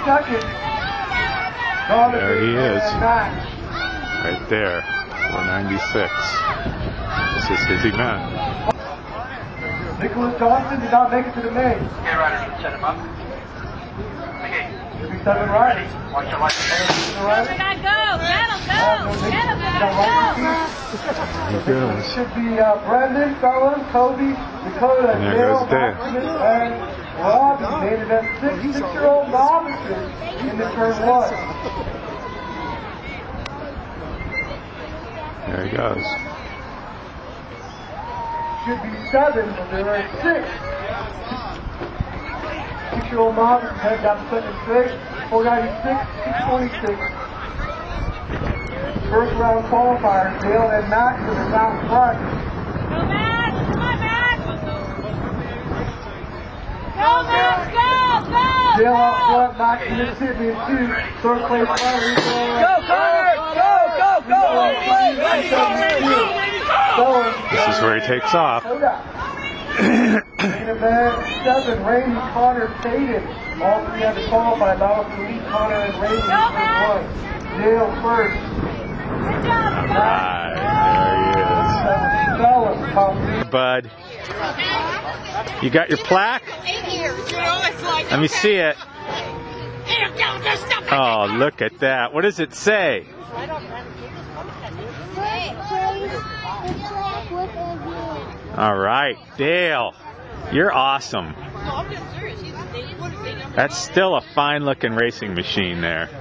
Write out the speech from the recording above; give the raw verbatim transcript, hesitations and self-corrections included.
second. There he is. Right there. four ninety-six. This is his event. Nicholas Johnson did not make it to the main. Okay, riders, set him up. Okay. Seven riders. Watch your light. We gotta go! That'll go! That'll go! It should be uh, Brendan, Felon, Kobe, Dakota, And there Dale, goes Dale. Maximus, and Robbie made it at six six-year-old novices in the turn one. There he goes. Should be seven, but they were at six. Six-year-old novices head down to second straight. four ninety-six, six twenty-six. First round qualifiers, Dale and Max in the down front. Go Max! Come on Max! Go Max! Go! Go! Dale out front, Max in Mississippi in two. Third place finally. Go, Connor! Go, go, go! This is where he takes off. Main event seven, Randy, Connor, Tatum. All three had to qualify. Allow us to lead Connor and Randy in turn one. Dale first. Good job, Right, there he is. Bud, you got your plaque? Let me see it. Oh, look at that. What does it say? All right, Dale, you're awesome. That's still a fine looking racing machine there.